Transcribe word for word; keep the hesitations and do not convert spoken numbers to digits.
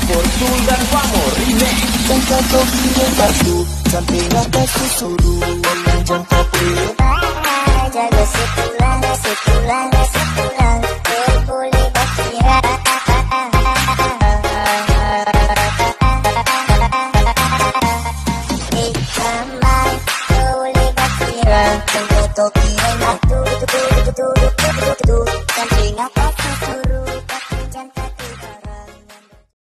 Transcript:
Fortul dan Famo Remix. Jangka kopi yang batu sampai atas susuru. Jangka pilih jaga setulang, setulang, setulang. Boleh berkira eh kamar boleh berkira. Jangka kopi yang batu sampai atas